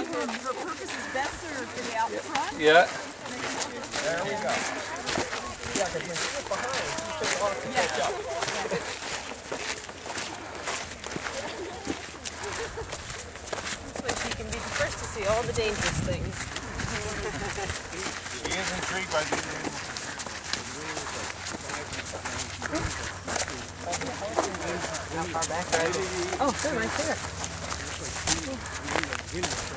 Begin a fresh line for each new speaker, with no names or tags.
her purpose is best served to be out front.
Yeah.
There we go. Yeah, because when she was behind, she took a lot of catch up.
This way she can be the first to see all the dangerous things.
She is intrigued by these.
How far back are you? Oh, they're right there.